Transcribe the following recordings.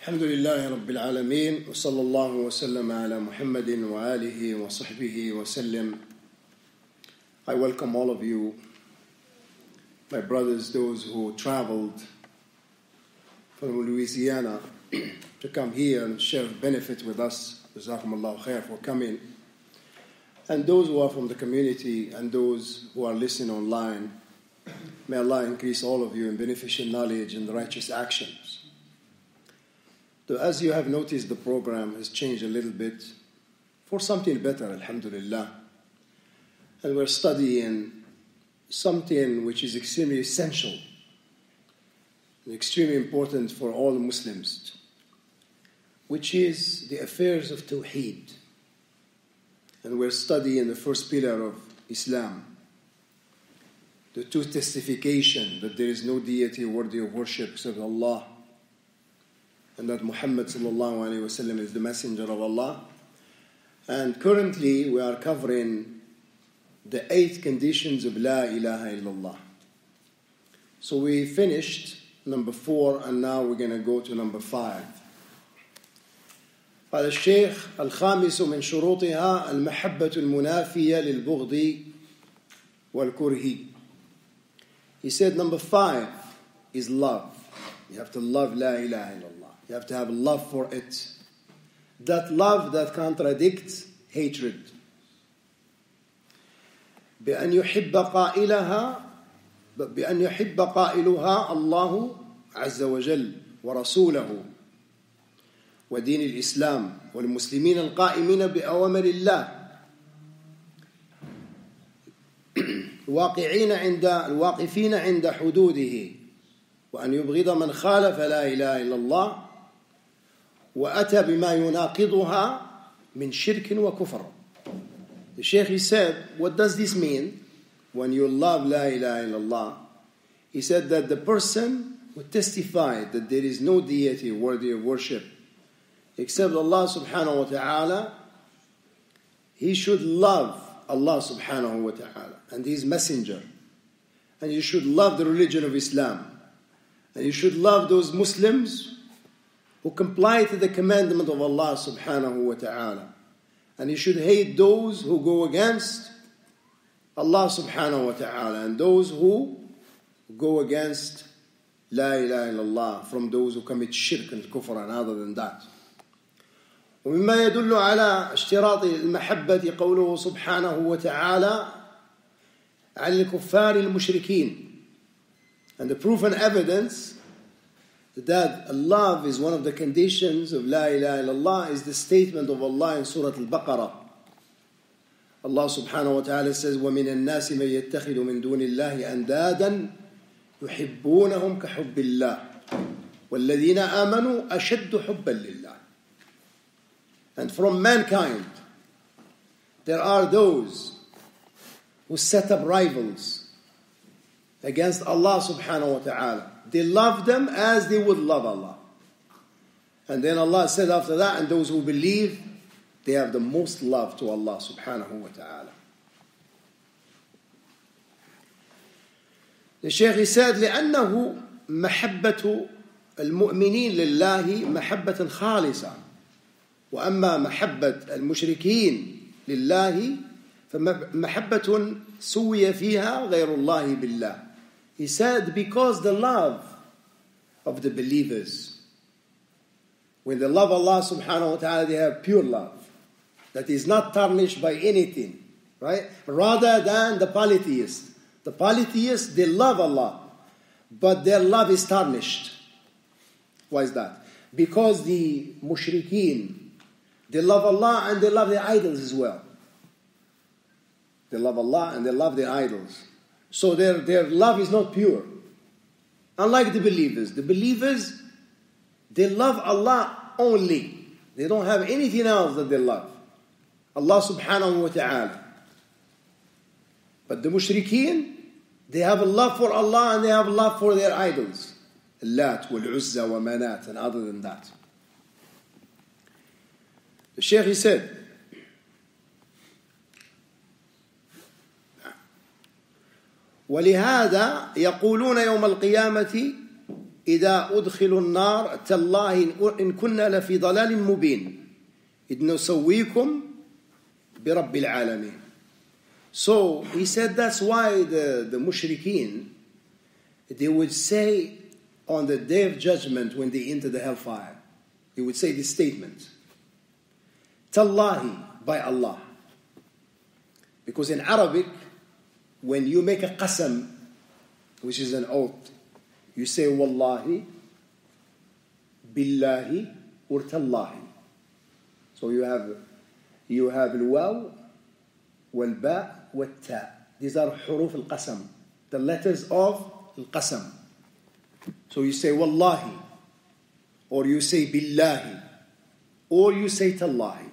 الحمد لله رب العالمين وصلى الله وسلم على محمد وآله وصحبه وسلم. I welcome all of you, my brothers, those who traveled from Louisiana to come here and share benefit with us. Jazakumullahu khair for coming. And those who are from the community and those who are listening online, may Allah increase all of you in beneficial knowledge and righteous actions. So as you have noticed, the program has changed a little bit for something better, alhamdulillah. And we're studying something which is extremely essential and extremely important for all Muslims, which is the affairs of Tawheed. And we're studying the first pillar of Islam, the two testification that there is no deity worthy of worship except Allah, and that Muhammad sallallahu alaihi wasallam is the messenger of Allah. And currently we are covering the 8 conditions of La ilaha illallah. So we finished number 4 and now we're going to go to number 5. قال الشيخ الخامس من شروطها المحبة المنافية للبغض والكره. He said number 5 is love. You have to love La ilaha illallah. You have to have love for it. That love that contradicts hatred. بأن يحب قائلها الله عز وجل ورسوله ودين الإسلام والمسلمين القائمين بأوامر الله الواقفين عند حدوده وأن يبغض من خالف لا إله إلا الله وأتى بما يناقضها من شرك وكفر. The Shaykh, he said, what does this mean when you love La ilaha illallah? He said that the person who testified that there is no deity worthy of worship except Allah subhanahu wa ta'ala, he should love Allah subhanahu wa ta'ala and his messenger, and you should love the religion of Islam, and you should love those Muslims who comply to the commandment of Allah subhanahu wa ta'ala, and you should hate those who go against Allah subhanahu wa ta'ala and those who go against La ilaha illallah, from those who commit shirk and kufr and other than that. ومما يدل على اشتراط المحبة قوله سبحانه وتعالى عن الكفار المشركين. And the proof and evidence that love is one of the conditions of La ilaha illallah is the statement of Allah in Surah Al-Baqarah. Allah subhanahu wa ta'ala says, وَمِنَ النَّاسِ مَن يَتَّخِذُ مِن دُونِ اللَّهِ أَنْدَادًا يُحِبُّونَهُمْ كَحُبِّ اللَّهِ وَالَّذِينَ آمَنُوا أَشَدُّ حُبًّا لِلَّهِ. And from mankind, there are those who set up rivals against Allah subhanahu wa ta'ala. They love them as they would love Allah. And then Allah said after that, and those who believe, they have the most love to Allah subhanahu wa ta'ala. The Shaykh, he said, لأنه محبة المؤمنين لله محبة خالصة وأما محبة المشركين لله فمحبة سوي فيها غير الله بالله. He said because the love of the believers, when they love Allah subhanahu wa ta'ala, they have pure love that is not tarnished by anything, right? Rather than the polytheists. The polytheists, they love Allah, but their love is tarnished. Why is that? Because the mushrikeen, they love Allah and they love their idols as well. They love Allah and they love their idols. So their love is not pure. Unlike the believers, they love Allah only. They don't have anything else that they love. Allah subhanahu wa ta'ala. But the mushrikeen, they have a love for Allah and they have a love for their idols. Lat wal Uzza wa Manat and other than that. The Shaykh, he said, ولهذا يقولون يوم القيامة إذا أدخلوا النار تالله إن كنا لفي ضلال مبين إذ نسويكم برب العالمين. So he said that's why the mushrikeen, they would say on the day of judgment when they enter the hellfire, they would say this statement, Tallahi, by Allah. Because in Arabic, when you make a qasam, which is an oath, you say Wallahi, Billahi, or Tallahi. So you have al-waw, wal-ba, wal-ta. These are huruf al-qasam, the letters of al-qasam. So you say Wallahi, or you say Billahi, or you say Tallahi.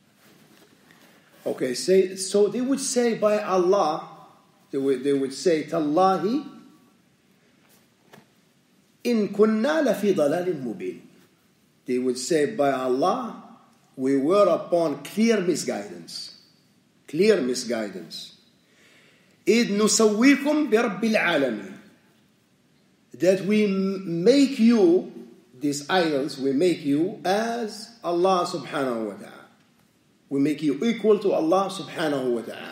Okay, so they would say by Allah, they would say Tallahi, in kunna lafi dalalin mubin. They would say by Allah, we were upon clear misguidance. Clear misguidance. إِذْ نُسَوِّيكُمْ بِرَبِّ الْعَالَمِينَ. That we make you, these idols, we make you as Allah subhanahu wa ta'ala. We make you equal to Allah subhanahu wa ta'ala.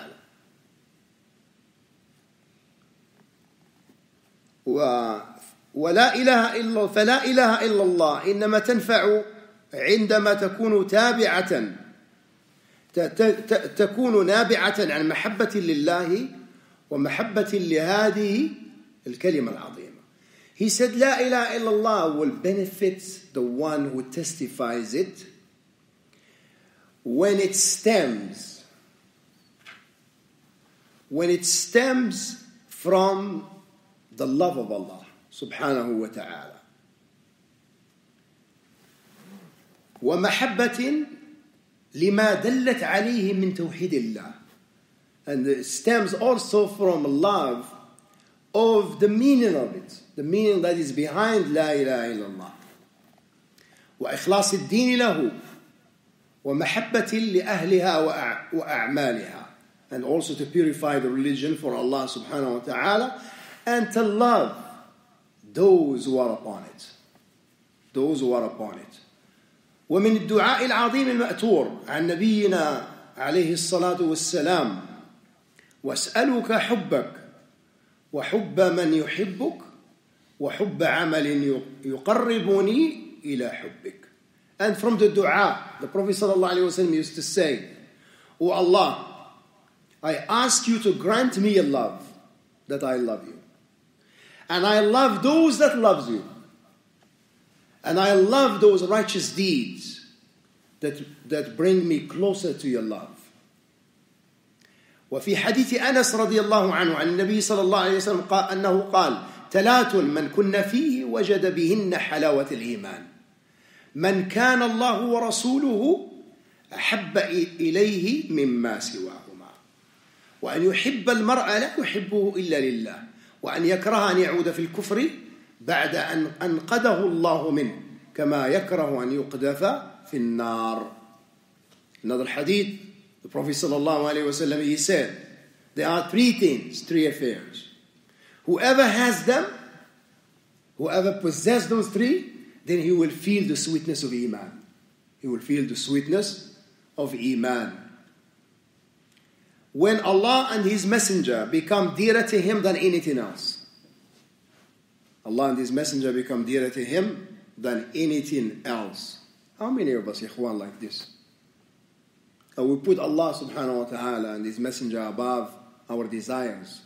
ولا إله إلا فلا إله إلا الله إنما تنفع عندما تكون تكون نابعة عن محبة لله ومحبة لهذه الكلمة العظيمة. He said لا إله إلا الله will benefit the one who testifies it when it stems from the love of Allah subhanahu wa ta'ala. ومحبة لما دلت عليه من توحيد الله. And it stems also from love of the meaning of it, the meaning that is behind لا إله إلا الله. وإخلاص الدين له ومحبة لأهلها وأعمالها. And also to purify the religion for Allah subhanahu wa ta'ala and to love those who are upon it. Those who are upon it. ومن الدعاء العظيم المأثور عن نبينا عليه الصلاة والسلام واسألك حبك وحب من يحبك وحب عمل يقربني إلى حبك. And from the dua, the Prophet ﷺ used to say, O Allah, I ask you to grant me a love that I love you. And I love those that loves you. And I love those righteous deeds that bring me closer to your love. وفي حديث أنس رضي الله عنه عن النبي صلى الله عليه وسلم أنه قال ثلاث من كن فيه وجد بهن حلاوة الإيمان من كان الله ورسوله أحب إليه مما سواهما وأن يحب المرء لا يحبه إلا لله وأن يكره أن يعود في الكفر بعد أن أنقذه الله منه كما يكره أن يقذف في النار. Another hadith, the Prophet sallallahu alaihi wasallam, he said, there are three things, three affairs. Whoever has them, whoever possesses those three, then he will feel the sweetness of Iman. He will feel the sweetness of Iman. When Allah and His Messenger become dearer to him than anything else. Allah and His Messenger become dearer to him than anything else. How many of us, ikhwan, like this? We put Allah subhanahu wa ta'ala and His Messenger above our desires.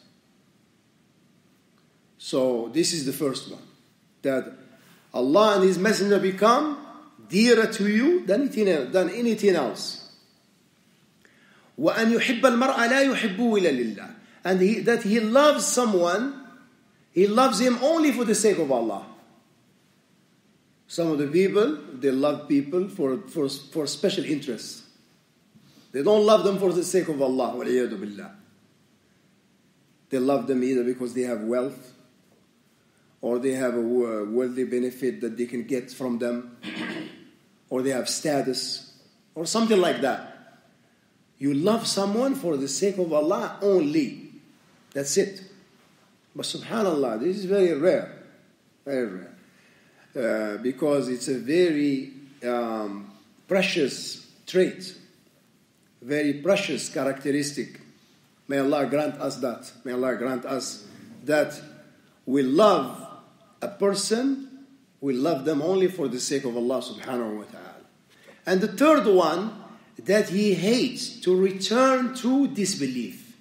So this is the first one. That Allah and His Messenger become dearer to you than anything else. وَأَنْ يُحِبَّ الْمَرْءَ لَا يُحِبُّهُ إِلَّا لِلَّهِ. And that he loves someone, he loves him only for the sake of Allah. Some of the people, they love people for special interests. They don't love them for the sake of Allah. وَالْعِيَاذُ بِاللَّهِ. They love them either because they have wealth, or they have a worldly benefit that they can get from them, or they have status, or something like that. You love someone for the sake of Allah only. That's it. But subhanallah, this is very rare. Very rare. because it's a very precious trait, very precious characteristic. May Allah grant us that. May Allah grant us that we love a person, we love them only for the sake of Allah subhanahu wa ta'ala. And the third one, that he hates to return to disbelief.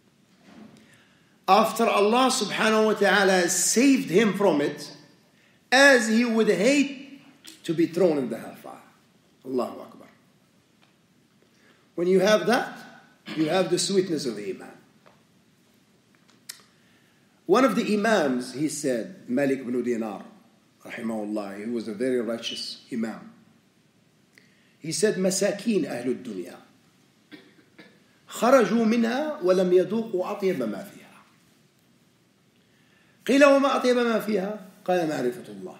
After Allah subhanahu wa ta'ala has saved him from it, as he would hate to be thrown in the hellfire. Allahu Akbar. When you have that, you have the sweetness of Iman. One of the Imams, he said, Malik ibn Dinar, rahimahullah, he was a very righteous Imam. He said, مساكين أهل الدنيا خرجوا منها ولم يذوقوا أطيب ما فيها. قيل وما أطيب ما فيها؟ قال معرفة الله.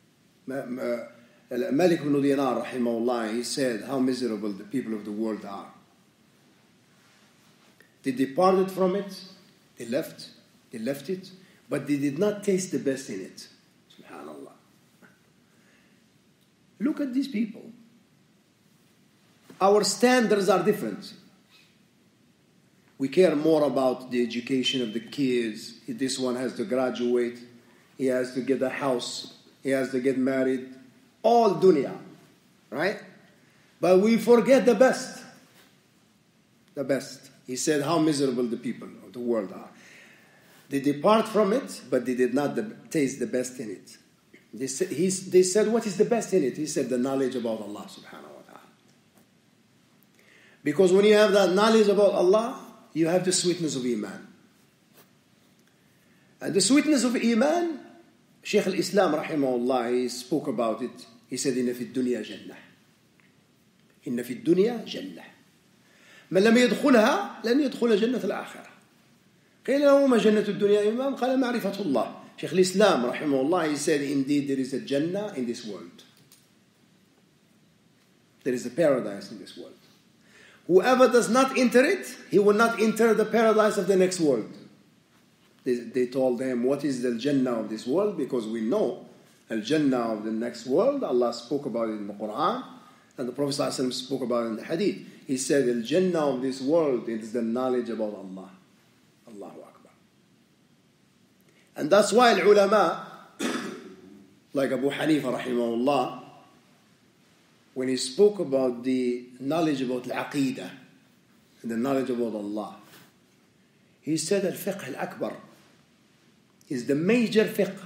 Malik ibn Dinar, rahimahullah, he said, how miserable the people of the world are. They departed from it, they left it, but they did not taste the best in it. Subhanallah. Look at these people. Our standards are different. We care more about the education of the kids. This one has to graduate. He has to get a house. He has to get married. All dunya. Right? But we forget the best. The best. He said how miserable the people of the world are. They depart from it, but they did not taste the best in it. They said, what is the best in it? He said, the knowledge about Allah subhanahu wa ta'ala. Because when you have that knowledge about Allah, you have the sweetness of Iman. And the sweetness of Iman, Shaykh al-Islam rahimahullah, he spoke about it. He said, إِنَّ فِي الدُّنْيَا جَنَّةً. إِنَّ فِي الدُّنْيا جَنَّةً. من لم يدخلها لن يدخل جنة الآخرة. قيل له ما جنة الدنيا إمام؟ قال معرفة الله. Shaykh al-Islam rahimahullah, he said, indeed there is a Jannah in this world. There is a paradise in this world. Whoever does not enter it, he will not enter the paradise of the next world. They told him, what is the Jannah of this world? Because we know the Jannah of the next world. Allah spoke about it in the Quran, and the Prophet ﷺ spoke about it in the Hadith. He said, the Jannah of this world is the knowledge about Allah. Allahu Akbar. And that's why ulama, like Abu Hanifa rahimahullah, when he spoke about the knowledge about al-Aqidah and the knowledge about Allah, he said al-Fiqh al-Akbar is the major fiqh.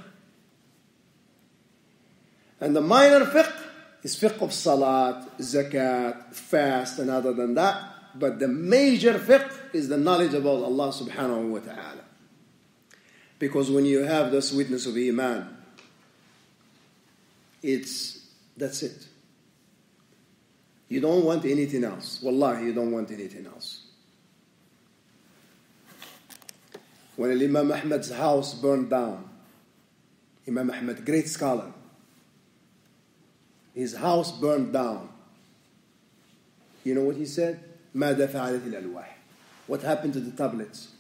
And the minor fiqh is fiqh of salat, zakat, fast, and other than that. But the major fiqh is the knowledge about Allah subhanahu wa ta'ala. Because when you have the sweetness of Iman, that's it. You don't want anything else. Wallahi, you don't want anything else. When Imam Ahmad's house burned down, Imam Ahmad, great scholar, his house burned down. You know what he said? ماذا فعلت الألواح? What happened to the tablets?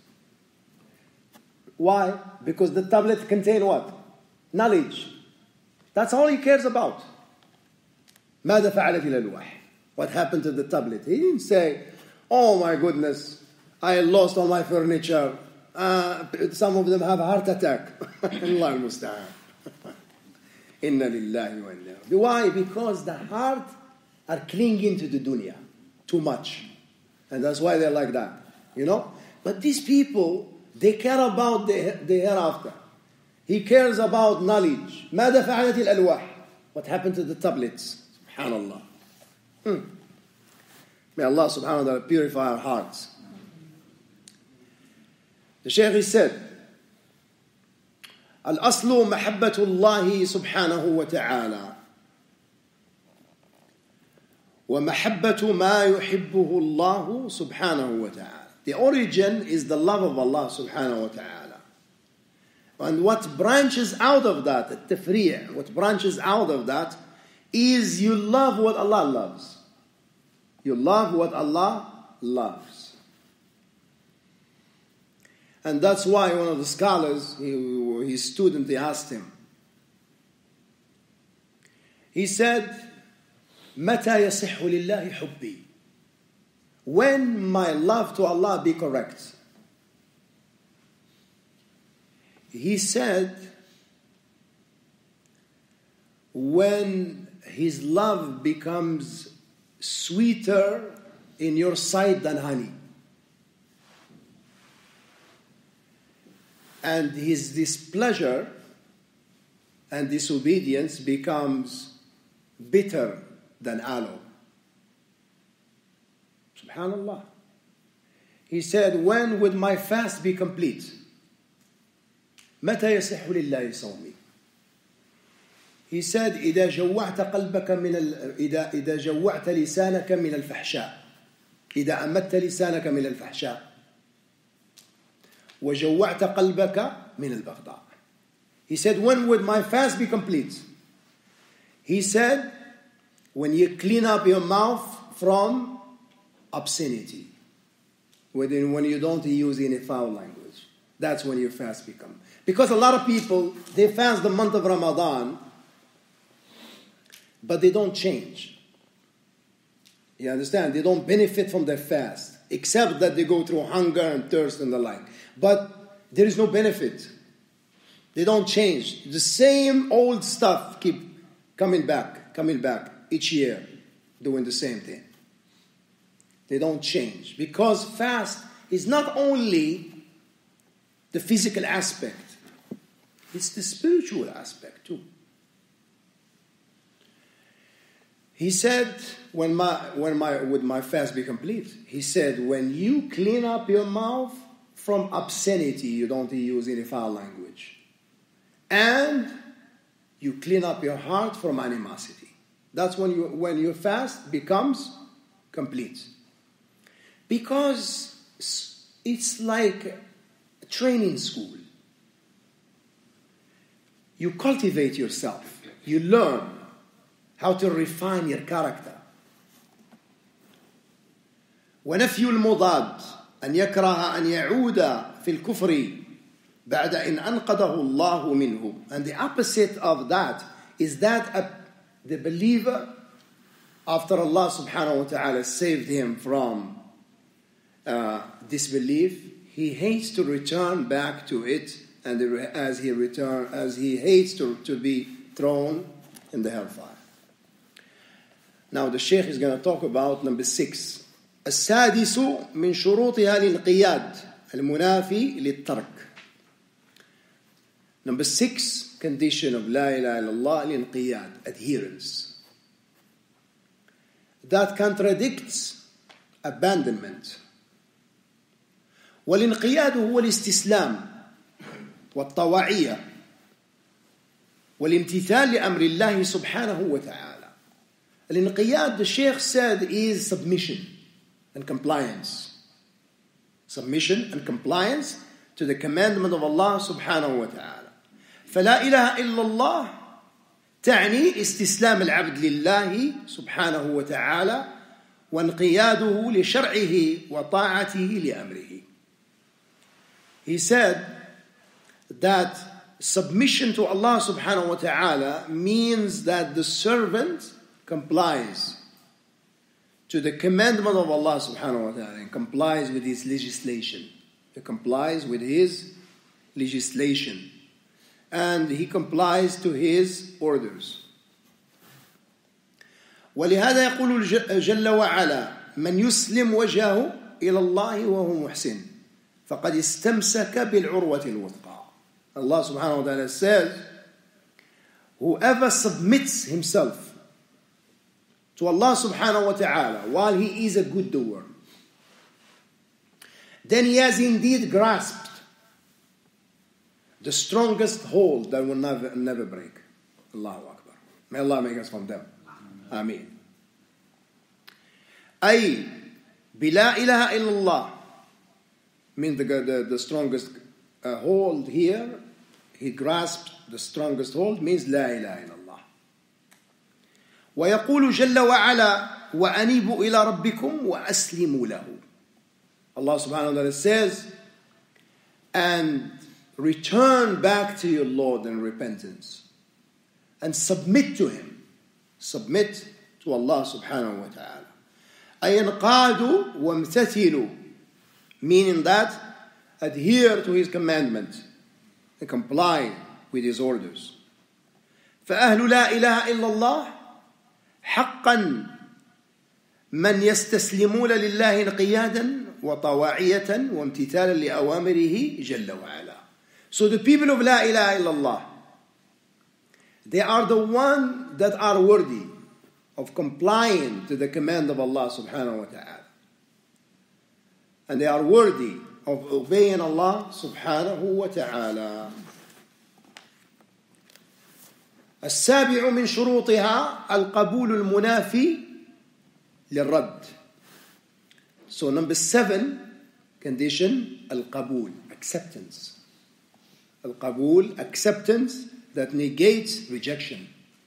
Why? Because the tablet contain what? Knowledge. That's all he cares about. ماذا فعلت الألواح? What happened to the tablet? He didn't say, oh my goodness, I lost all my furniture. Some of them have a heart attack. Allah al-Musta'an. Inna lillahi wa inna. Why? Because the heart are clinging to the dunya too much. And that's why they're like that. You know? But these people, they care about the hereafter. He cares about knowledge. ماذا فعلت الألواح? What happened to the tablets? Subhanallah. May Allah subhanahu wa ta'ala purify our hearts. The Shaykh he said, الأصل محبة الله سبحانه وتعالى ومحبة ما يحبه الله سبحانه وتعالى. The origin is the love of Allah subhanahu wa ta'ala. And what branches out of that, التفريع, what branches out of that is you love what Allah loves. You love what Allah loves. And that's why one of the scholars, his student, they asked him, He said, متى يصح لله حبي? When my love to Allah be correct? He said, when his love becomes sweeter in your sight than honey, and his displeasure and disobedience becomes bitter than aloe. Subhanallah. He said, when would my fast be complete? متى يصح لله صومي? He said, إذا جوعت قلبك إذا جوعت لسانك من الفحشاء، إذا أمدت لسانك من الفحشاء وجوعت قلبك من البغضاء. He said, when would my fast be complete? He said, when you clean up your mouth from obscenity, when you don't use any foul language, that's when your fast becomes. Because a lot of people, they fast the month of Ramadan, but they don't change. You understand? They don't benefit from their fast, except that they go through hunger and thirst and the like. But there is no benefit. They don't change. The same old stuff keep coming back each year, doing the same thing. They don't change. Because fast is not only the physical aspect, it's the spiritual aspect too. He said, would my fast be complete? He said, when you clean up your mouth from obscenity, you don't use any foul language, and you clean up your heart from animosity. That's when your fast becomes complete. Because it's like a training school. You cultivate yourself. You learn how to refine your character. ونفي المضاد أن يكره أن يعود في الكفر بعد إن أنقذه الله منه. And the opposite of that is that the believer, after Allah subhanahu wa ta'ala saved him from disbelief, he hates to return back to it, and as he hates to be thrown in the hellfire. Now the Shaykh is going to talk about number 6. السادس من شروطها الانقياد المنافي للترك. Number 6 condition of La ilaha illallah الانقياد, adherence. That contradicts abandonment. والانقياد هو الاستسلام والطواعية والامتثال لأمر الله سبحانه وتعالى. الانقياد, the Shaykh said, is submission and compliance. Submission and compliance to the commandment of Allah subhanahu wa ta'ala. فلا إله إلا الله تعني استسلام العبد لله سبحانه وتعالى وانقياده لشرعه وطاعته لأمره. He said that submission to Allah subhanahu wa ta'ala means that the servant complies to the commandment of Allah subhanahu wa ta'ala and complies with his legislation. He complies with his legislation. And he complies to his orders. ولهذا يقول جل وعلا من يسلم وجهه إلى الله وهو محسن فقد استمسك بالعروة الوثقى. Allah subhanahu wa ta'ala says, whoever submits himself to Allah subhanahu wa ta'ala while he is a good doer, then he has indeed grasped the strongest hold that will never break. Allahu Akbar. May Allah make us from them. Ameen. أي بلا إله إلا الله means the strongest hold here. He grasped the strongest hold means لا إله إلا الله. ويقول جل وعلا وأنيبوا إلى ربكم وأسلموا له. Allah subhanahu wa ta'ala says, and return back to your Lord in repentance and submit to him. submit to Allah subhanahu wa ta'ala. أي ينقادوا وامتثلوا, meaning that adhere to his commandment and comply with his orders. فأهل لا إله إلا الله حقا من يستسلمون لله انقيادا وطواعية وامتثالا لأوامره جل وعلا. So the people of La ilaha illallah, they are the ones that are worthy of complying to the command of Allah subhanahu wa ta'ala. And they are worthy of obeying Allah subhanahu wa ta'ala. السابع من شروطها القبول المنافي للرد. So number 7 condition, القبول, acceptance. القبول, acceptance that negates rejection.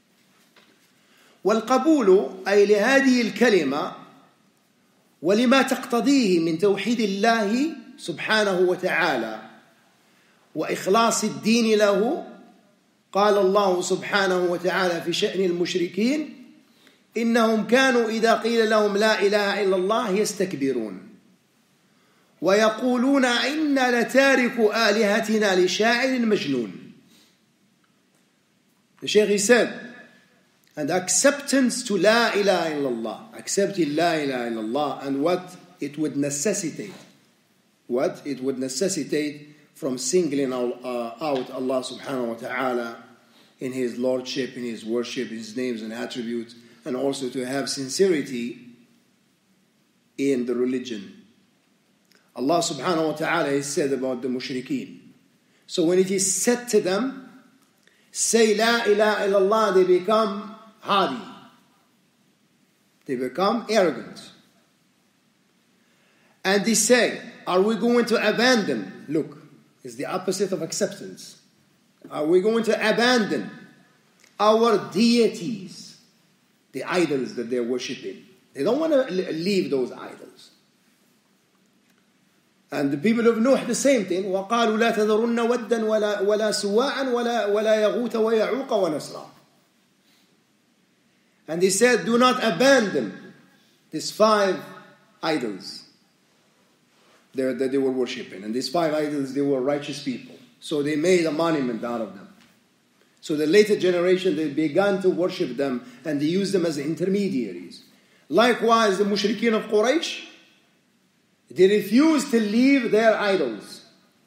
والقبول أي لهذه الكلمة ولما تقتضيه من توحيد الله سبحانه وتعالى وإخلاص الدين له. قال الله سبحانه وتعالى في شأن المشركين إنهم كانوا إذا قيل لهم لا إله إلا الله يستكبرون ويقولون إنا لتارك آلهتنا لشاعر مجنون. The Shaykh said, and acceptance to La ilaha illallah, accepting La ilaha illallah and what it would necessitate from singling out Allah subhanahu wa ta'ala in his lordship, in his worship, his names and attributes, and also to have sincerity in the religion. Allah subhanahu wa ta'ala has said about the mushrikeen. So when it is said to them, say La ilaha illallah, they become haughty. They become arrogant. And they say, are we going to abandon? Look, it's the opposite of acceptance. Are we going to abandon our deities, the idols that they're worshipping? They don't want to leave those idols. And the people of Nuh, the same thing. وَقَالُوا لَا تَذَرُنَّ وَدًّا وَلَا سُوَاعًا وَلَا يَغُوثَ وَيَعُوقَ وَنَسْرًا. And they said, do not abandon these 5 idols that they were worshipping. And these 5 idols, they were righteous people. So they made a monument out of them. So the later generation, they began to worship them and they used them as intermediaries. Likewise, the mushrikeen of Quraysh, they refused to leave their idols.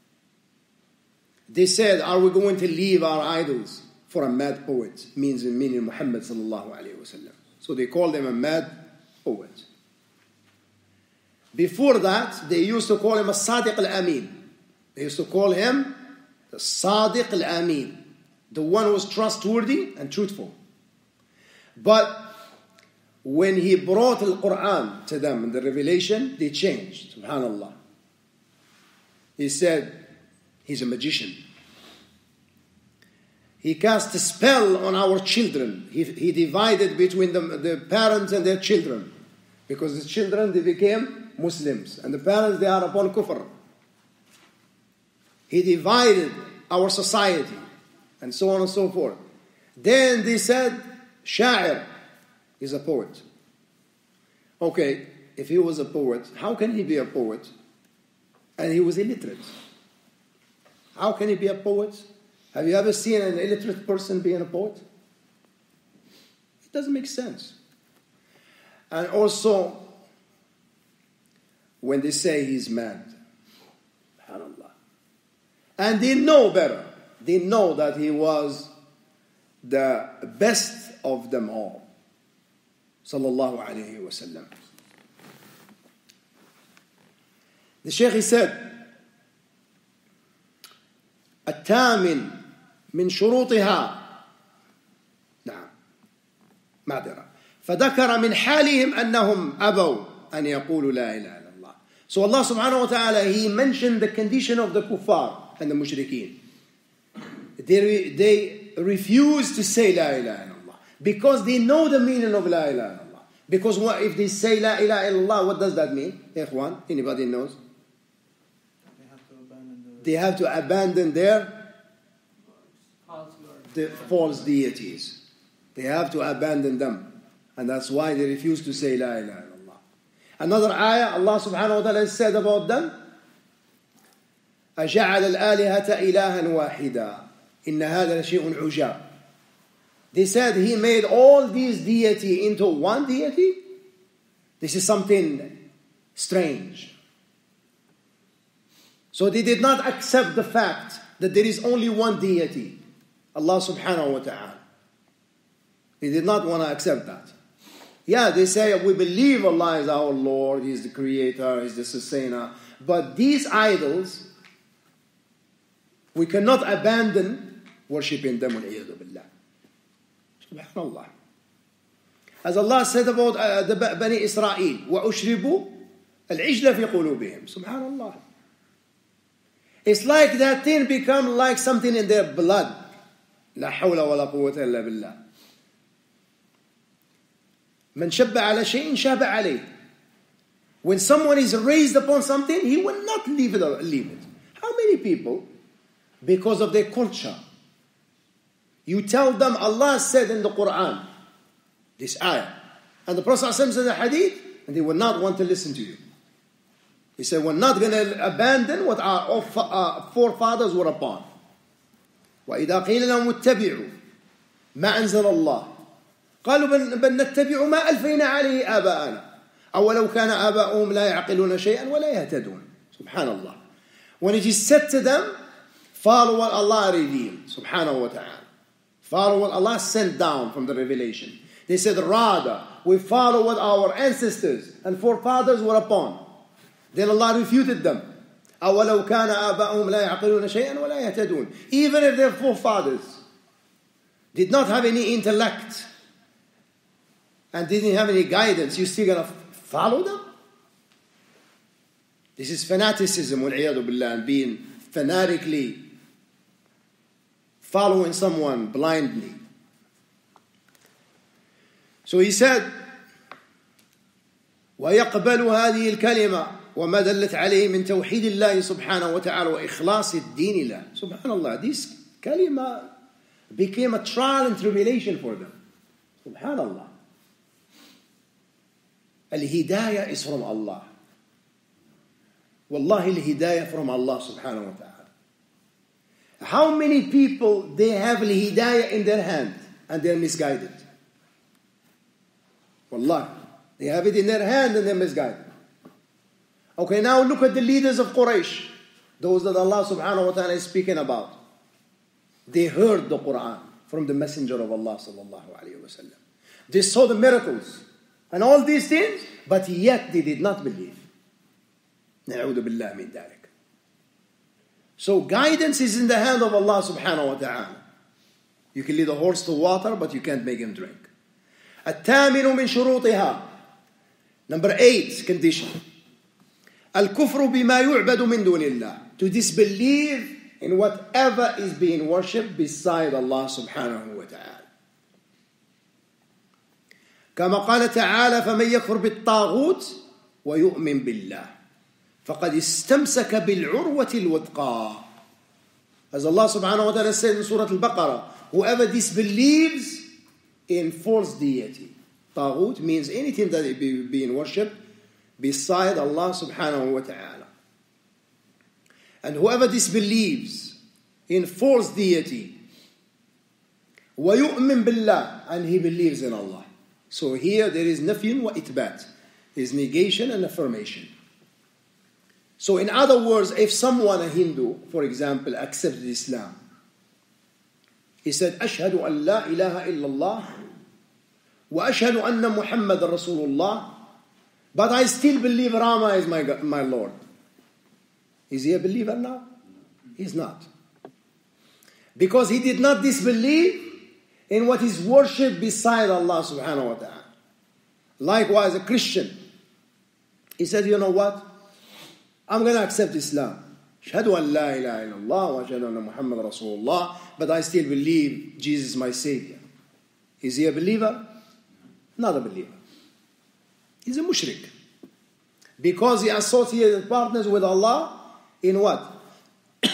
They said, are we going to leave our idols for a mad poet? Meaning Muhammad sallallahu alayhi wa sallam. So they called him a mad poet. Before that, they used to call him a Sadiq al-Amin. They used to call him the Sadiq al-Amin, the one who was trustworthy and truthful. But when he brought the Quran to them in the revelation, they changed. Subhanallah. He said, he's a magician. He cast a spell on our children. He divided between the parents and their children. Because the children, they became Muslims. And the parents, they are upon kufr. He divided our society. And so on and so forth. Then they said, Sha'ir is a poet. Okay, if he was a poet, how can he be a poet? And he was illiterate. How can he be a poet? Have you ever seen an illiterate person being a poet? It doesn't make sense. And also, when they say he's mad, subhanallah. And they know better. They know that he was the best of them all. Sallallahu alayhi wa sallam. The Shaykh said, الثامن من شروطها نعم معذرة فذكر من حالهم أنهم أبوا أن يقولوا لا إله إلا الله. So Allah subhanahu wa ta'ala, He mentioned the condition of the kuffar and the mushrikeen. They refuse to say La ilaha illallah because they know the meaning of La ilaha illallah. Because if they say La ilaha illallah, what does that mean? Ikhwan, anybody knows? They have to abandon their false deities. They have to abandon them. And that's why they refuse to say La ilaha illallah. Another ayah, Allah subhanahu wa ta'ala has said about them, أَجَعَلَ الْآلِهَةَ إِلَهًا وَاحِدًا إِنَّ هَذَا لَشَيْءٌ عُجَابٌ. They said he made all these deity into one deity. This is something strange. So they did not accept the fact that there is only one deity, Allah subhanahu wa ta'ala. They did not want to accept that. Yeah, they say we believe Allah is our Lord, He is the creator, He is the sustainer. But these idols, we cannot abandon worshipping them. Subhanallah. As Allah said about the Bani Israel, وَأُشْرِبُوا الْعِجْلَ فِي قُلُوبِهِمْ. Subhanallah. It's like that thing become like something in their blood. لا حول ولا قوة إلا بالله. من شب على شيء شاب عليه. When someone is raised upon something, he will not leave it. How many people, because of their culture, you tell them Allah said in the Quran, this ayah, and the Prophet ﷺ said the hadith, and they will not want to listen to you. He said, we're not going to abandon what our forefathers were upon. وَإِذَا قِيلَ لَهُمُ اتَّبِعُوا مَا أَنزَلَ اللَّهُ قالوا بل نتبع ما ألفينا عليه آباءنا أولو كان آباؤهم لا يعقلون شيئا ولا يهتدون. Subhanallah. When it is said to them, follow what Allah revealed, subhanahu wa ta'ala. Follow what Allah sent down from the revelation. They said, rather, we follow what our ancestors and forefathers were upon. Then Allah refuted them. أولو كان آباؤهم لا يعقلون شيئا ولا يهتدون. Even if their forefathers did not have any intellect and didn't have any guidance, you still gonna follow them? This is fanaticism, والعياذ بالله, and being fanatically following someone blindly. So he said, ويقبل هذه الكلمة وما دلت عليه من توحيد الله سبحانه وتعالى وإخلاص الدين له. Subhanallah, this kalima became a trial and tribulation for them. Subhanallah. Al-hidayah is from Allah. Wallahi, al-hidayah from Allah subhanahu wa ta'ala. How many people they have al-hidayah in their hand and they're misguided? Wallahi, they have it in their hand and they're misguided. Okay, now look at the leaders of Quraysh, those that Allah subhanahu wa ta'ala is speaking about. They heard the Quran from the messenger of Allah sallallahu alayhi wa sallam. They saw the miracles and all these things, but yet they did not believe. Na'udhu billah min dhalik. So guidance is in the hand of Allah subhanahu wa ta'ala. You can lead a horse to water, but you can't make him drink. الثامن من شروطها. Number 8 condition. الكفر بما يعبد من دون الله. To disbelieve in whatever is being worshipped beside Allah subhanahu wa ta'ala. كما قال تعالى فمن يكفر بالطاغوت ويؤمن بالله فقد استمسك بالعروة الوثقى. As Allah subhanahu wa ta'ala said in Surah Al-Baqarah, whoever disbelieves in false deity. Taghut means anything that is being worshipped beside Allah subhanahu wa ta'ala. And whoever disbelieves in false deity, وَيُؤْمِن بِاللَّهِ, and he believes in Allah. So here there is nafyun wa itbat. There is negation and affirmation. So in other words, if someone, a Hindu, for example, accepted Islam, he said, أشهد أن لا إله إلا الله وأشهد أن محمد رسول الله, but I still believe Rama is my Lord. Is he a believer now? He's not. Because he did not disbelieve in what is worshipped beside Allah subhanahu wa ta'ala. Likewise, a Christian, he said, you know what? I'm going to accept Islam. أشهد أن لا إله إلا الله وأشهد أن محمد رسول الله, but I still believe Jesus is my Savior. Is he a believer? Not a believer. He's a mushrik. Because he associated partners with Allah in what?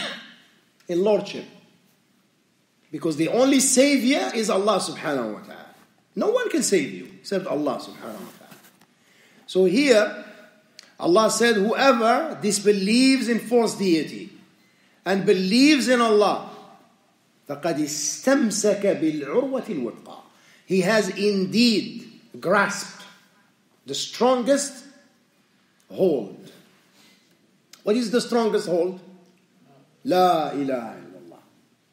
In lordship. Because the only Savior is Allah subhanahu wa ta'ala. No one can save you except Allah subhanahu wa ta'ala. So here, Allah said, whoever disbelieves in false deity and believes in Allah, فَقَدْ اسْتَمْسَكَ بِالْعُرْوَةِ الْوُثْقَى. He has indeed grasped the strongest hold. What is the strongest hold? La ilaha illallah.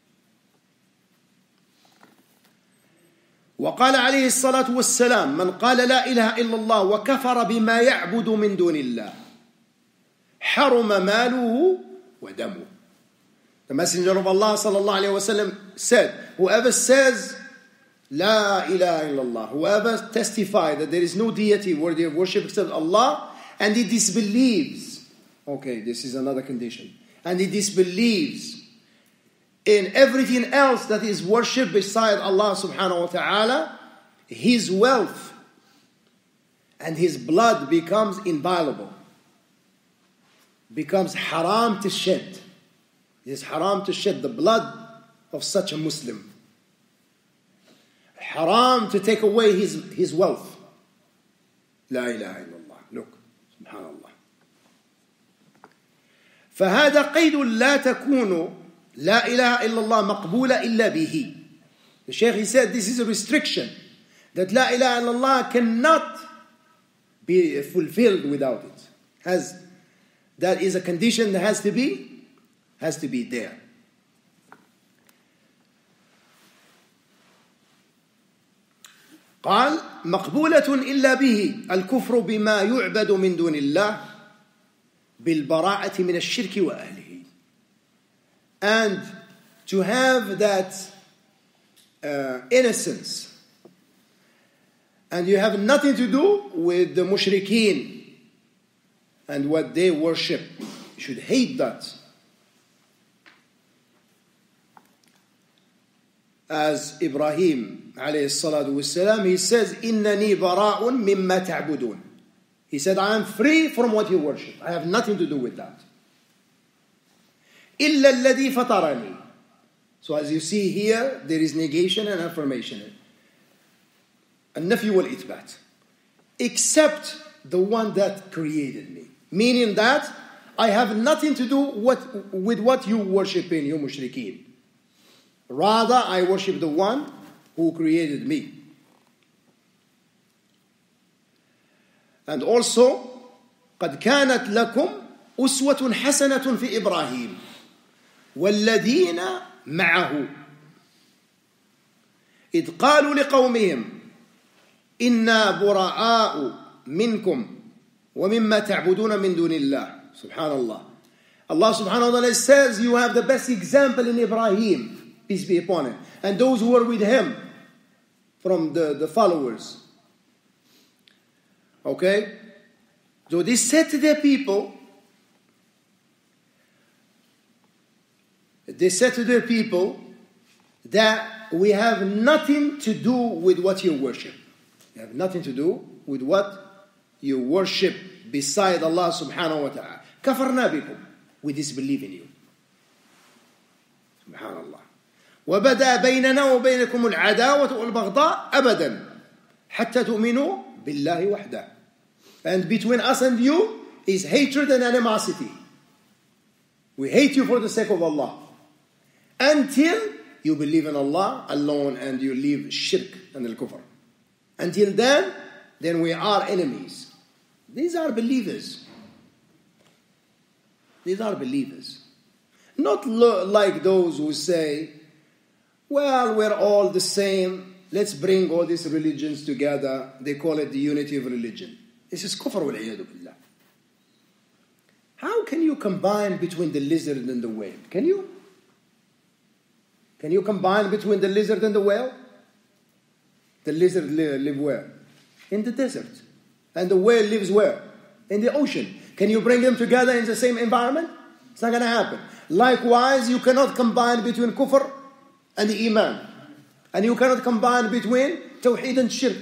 وقال عليه الصلاة والسلام من قال لا إله إلا الله وكفر بما يعبد من دون الله حرم ماله ودمه. The Messenger of Allah sallallahu alayhi wa sallam said, whoever says La ilaha illallah, whoever testifies that there is no deity worthy of worship except Allah, and he disbelieves, okay, this is another condition, and he disbelieves in everything else that is worshipped beside Allah subhanahu wa ta'ala, his wealth and his blood becomes inviolable, becomes haram to shed. It is haram to shed the blood of such a Muslim. Haram to take away his wealth. La ilaha illallah. Look, subhanallah. فهذا قيد لا تكون لا إله إلا الله مقبولة إلا به. The Shaykh, he said, this is a restriction that La ilaha illallah cannot be fulfilled without it. That is a condition that has to be there. قال مقبولة إلا به الكفر بما يعبد من دون الله بالبراءة من الشرك وأهله. And to have that innocence, and you have nothing to do with the mushrikeen and what they worship. You should hate that. As Ibrahim alayhi salatu wassalam, he says, إِنَّنِي بَرَاءٌ مِمَّا تَعْبُدُونَ. He said, I am free from what you worship. I have nothing to do with that. إِلَّا الَّذِي فَطَرَنِي. So as you see here, there is negation and affirmation. النفي والإثبات. Except the one that created me. Meaning that I have nothing to do with what you worship in, you mushrikeen. Rather, I worship the one who created me. And also, قد كانت لكم أسوة حسنة في إبراهيم والذين معه إذ قالوا لقومهم إنا براء منكم ومما تعبدون من دون الله. Subhanallah. Allah subhanahu wa ta'ala says, you have the best example in Ibrahim, peace be upon him, and those who were with him from the followers. Okay? So they said to their people, that we have nothing to do with what you worship. We have nothing to do with what you worship beside Allah subhanahu wa ta'ala. كفرنا بكم. We disbelieve in you. Subhanallah. وبدأ بيننا وبينكم العداوة والبغضاء أبدا حتى تؤمنوا بالله وحده. And between us and you is hatred and animosity. We hate you for the sake of Allah. Until you believe in Allah alone and you leave shirk and al-kufr. Until then we are enemies. These are believers. These are believers. Not like those who say, well, we're all the same. Let's bring all these religions together. They call it the unity of religion. This is kufr wal-'iyadu billah. How can you combine between the lizard and the whale? Can you? Can you combine between the lizard and the whale? The lizard live where? In the desert. And the whale lives where? In the ocean. Can you bring them together in the same environment? It's not going to happen. Likewise, you cannot combine between kufr and the iman. And you cannot combine between tawheed and shirk.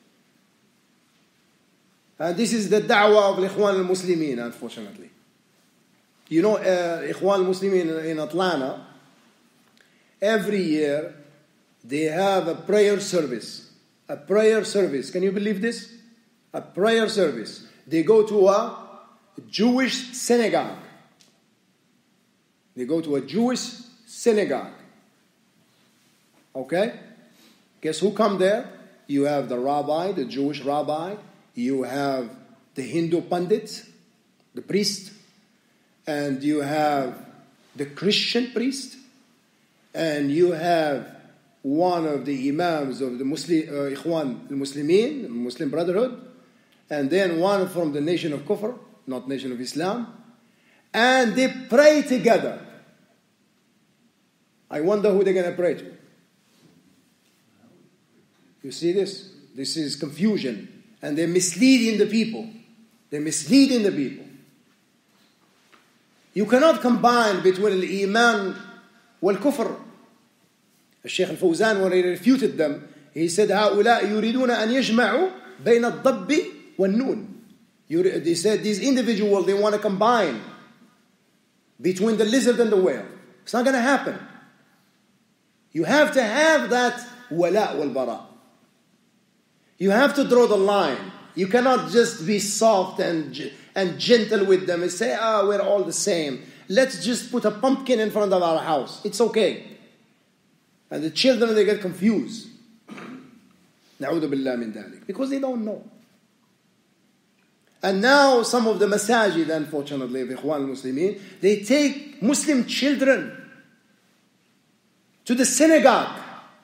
And this is the da'wah of Ikhwan al-Muslimin, unfortunately. You know, Ikhwan al-Muslimin in Atlanta, every year they have a prayer service A prayer service. Can you believe this? A prayer service. They go to a Jewish synagogue. They go to a Jewish synagogue. Okay? Guess who come there? You have the rabbi, the Jewish rabbi. You have the Hindu pundit, the priest. And you have the Christian priest. And you have one of the imams of the Ikhwan al-Muslimin, the Muslim Brotherhood. And then one from the nation of Kufr, not nation of Islam. And they pray together. I wonder who they're going to pray to. You see this? This is confusion. And they're misleading the people. They're misleading the people. You cannot combine between al-Iman wal-Kufr. Shaykh al-Fawzan, when he refuted them, he said, هؤلاء يريدون أن يجمعوا بين الضب والنون. They said, these individuals, they want to combine between the lizard and the whale. It's not going to happen. You have to have that wala wal bara. You have to draw the line. You cannot just be soft and gentle with them and say, we're all the same. Let's just put a pumpkin in front of our house. It's okay. And the children, they get confused. Na'udhu billah min dhalik. Because they don't know. And now some of the masajid, unfortunately, of Ikhwan al-Muslimin, they take Muslim children to the synagogue.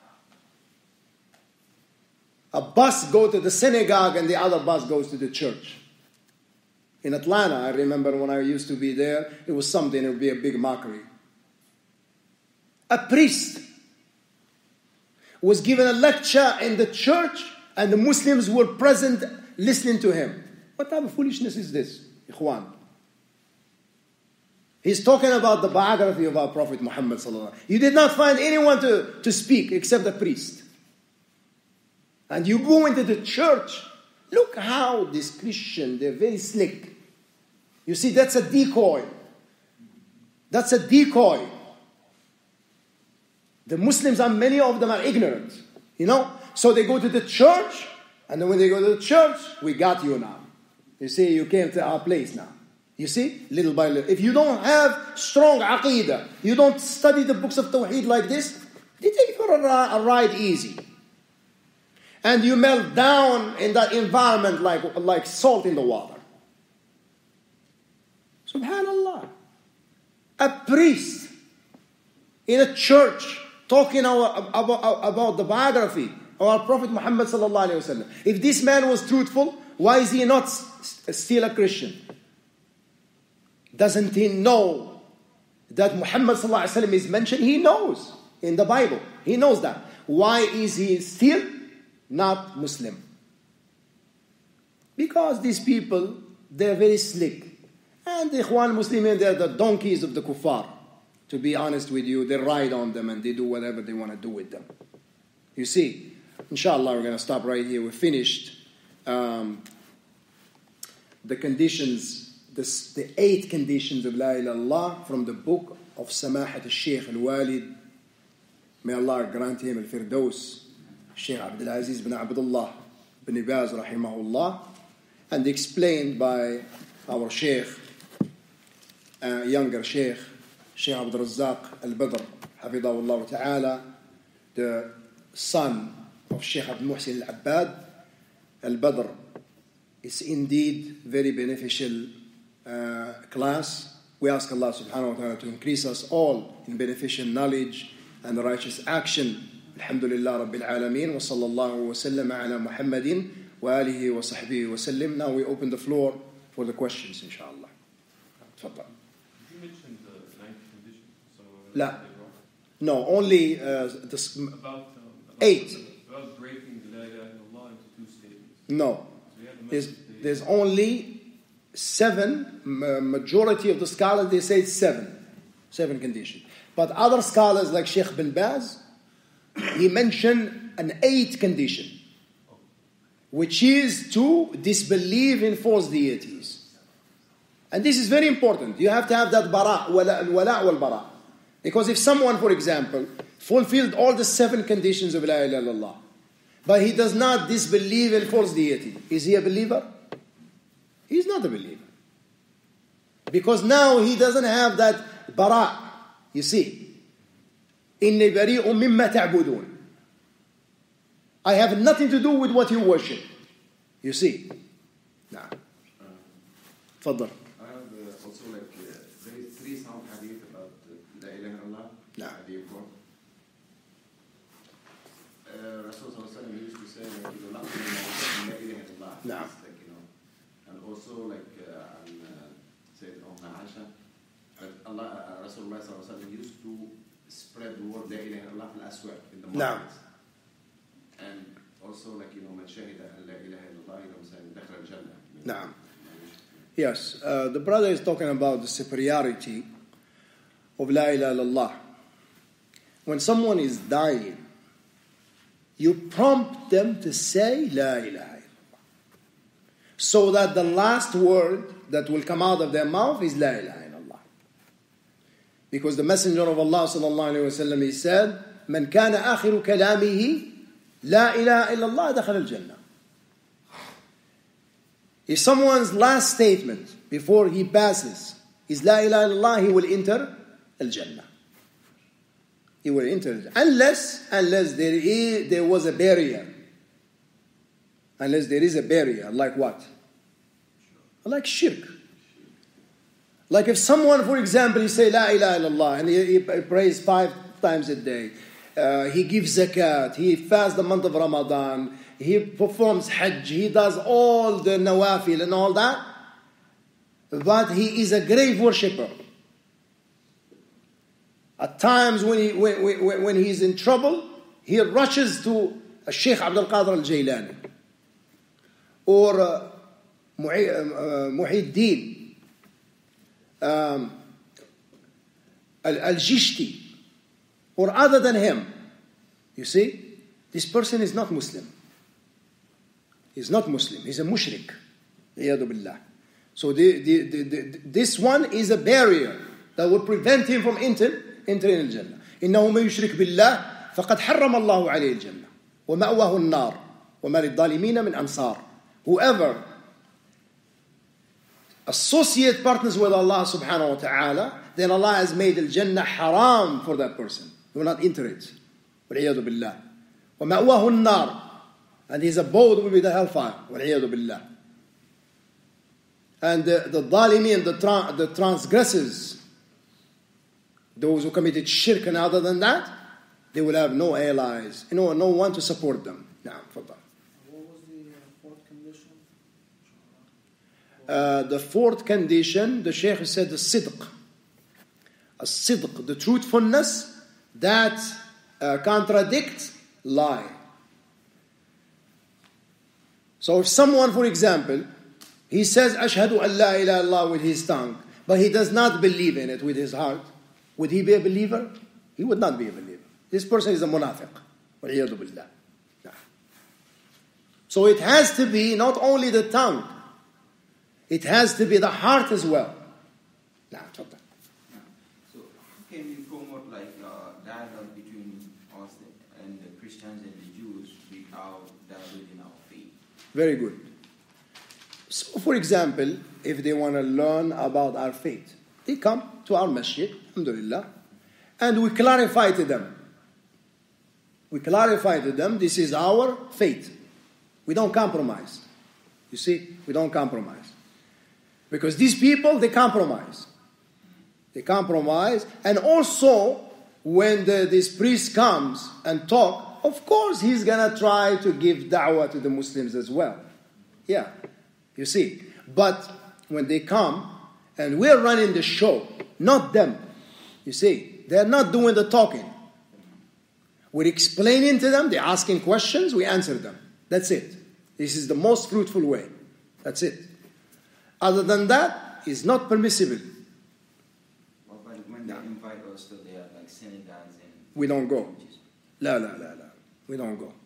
A bus goes to the synagogue and the other bus goes to the church. In Atlanta, I remember when I used to be there, it was something, it would be a big mockery. A priest was given a lecture in the church and the Muslims were present listening to him. What type of foolishness is this, Ikhwan? He's talking about the biography of our Prophet Muhammad sallallahu alaihi wasallam. You did not find anyone to speak except the priest. And you go into the church. Look how this Christian, they're very slick. You see, that's a decoy. That's a decoy. The Muslims, and many of them are ignorant. You know? So they go to the church, and then when they go to the church, we got you now. You see, you came to our place now. You see? Little by little. If you don't have strong aqidah, you don't study the books of Tawheed like this, they take you for a ride easy. And you melt down in that environment like salt in the water. Subhanallah. A priest in a church talking about the biography of our Prophet Muhammad sallallahu alaihi wasallam. If this man was truthful, why is he not still a Christian? Doesn't he know that Muhammad sallallahu alaihi wasallam is mentioned? He knows in the Bible. He knows that. Why is he still not Muslim? Because these people, they're very slick. And the Ikhwan Muslimin, they're the donkeys of the kuffar. To be honest with you, they ride on them and they do whatever they want to do with them. You see, inshallah, we're going to stop right here. We finished the conditions, the 8 conditions of La ilaha illallah from the book of Samahat al-Shaykh al-Walid. May Allah grant him al-Firdaus, Shaykh Abdul Aziz bin Abdullah bin Baz rahimahullah, and explained by our Shaykh, younger Shaykh Abdul Razzaq al-Badr, hafidahullah ta'ala, the son of Shaykh Abdul Muhsin al-Abbad. Al-Badr is indeed very beneficial class. We ask Allah subhanahu wa ta'ala to increase us all in beneficial knowledge and righteous action. Alhamdulillah Rabbil Alameen wa sallallahu wa sallam ala Muhammadin wa alihi wa sahbihi wa sallim. Now we open the floor for the questions, inshallah. Tafadhal. You mentioned the 9 conditions. La. No, only about 8. About breaking the La ilaha illallah into 2 statements. No. There's only 7. Majority of the scholars, they say 7. 7 conditions. But other scholars like Sheikh bin Baz, he mentioned an 8th condition, which is to disbelieve in false deities. And this is very important. You have to have that bara, wala wal bara. Because if someone, for example, fulfilled all the 7 conditions of La ilaha illallah, but he does not disbelieve in false deity. Is he a believer? He's not a believer. Because now he doesn't have that bara. You see, إِنِّي بَرِيءٌ مِّمَّا تَعْبُدُونَ. I have nothing to do with what you worship. You see. نعم. تفضل. I have also there is 3 sound hadith about La ilaha illallah. نعم. Hadith 4. Rasul sallallahu alaihi wasallam used to say like La ilaha illallah. نعم. And also Sayyidina Aisha, that Rasulullah sallallahu alaihi wasallam used to spread the word La ilaha illallah fil aswaq in the markets. And also من شهد أن لا إله إلا الله دخل الجنة. نعم. Yes, the brother is talking about the superiority of La ilaha illallah. When someone is dying, you prompt them to say La ilaha illallah, so that the last word that will come out of their mouth is La ilaha illallah. Because the Messenger of Allah sallallahu alaihi wasallam, he said, "Man kana akhiru kalamihi La ilaha illallah dakhala al-jannah." If someone's last statement before he passes is La ilaha illallah, he will enter al-jannah. He will enter al-jannah. Unless there was a barrier. Unless there is a barrier. Like what? Like shirk. Like if someone, for example, he say La ilaha illallah and he prays 5 times a day. He gives zakat, he fasts the month of Ramadan, he performs hajj, he does all the nawafil and all that, but he is a grave worshipper. At times when he is in trouble, he rushes to Sheikh Abdul Qadir al-Jailani or Muhyiddin al-Jishti, or other than him. You see, this person is not Muslim. He's not Muslim. He's a mushrik. Iyadu billah. So this one is a barrier that will prevent him from entering al-Jannah. إنه من يشرك بالله فقد حرم الله عليه الجنة ومأواه النار وما للظالمين من أنصار. Whoever associate partners with Allah subhanahu wa ta'ala, then Allah has made al-Jannah haram for that person. He will not enter it. وَالْعِيَاذُ بِاللَّهِ وَمَأْوَاهُ النَّارِ. And his abode will be the hellfire. وَالْعِيَاذُ بِاللَّهِ. And the dhalimin, the transgressors, those who committed shirk and other than that, they will have no allies, no one to support them. Now, What was the 4th condition? The 4th condition, the Shaykh said the sidq. As-sidq, the truthfulness that contradicts lie. So if someone, for example, he says Ashhadu an la ilaha illallah with his tongue, but he does not believe in it with his heart, would he be a believer? He would not be a believer. This person is a munafiq. Wal-iyadu billah. So it has to be not only the tongue, it has to be the heart as well. So can you promote dialogue between us and the Christians and the Jews without diluting our faith? Very good. So for example, if they want to learn about our faith, they come to our masjid, alhamdulillah, and we clarify to them. We clarify to them, this is our faith. We don't compromise. You see, we don't compromise. Because these people, they compromise. They compromise. And also, when this priest comes and talk, of course he's going to try to give da'wah to the Muslims as well. Yeah, you see. But when they come, and we're running the show, not them. You see, they're not doing the talking. We're explaining to them, they're asking questions, we answer them. That's it. This is the most fruitful way. That's it. Other than that, it's not permissible. But when they invite us to their synagogues and we don't go. La. We don't go.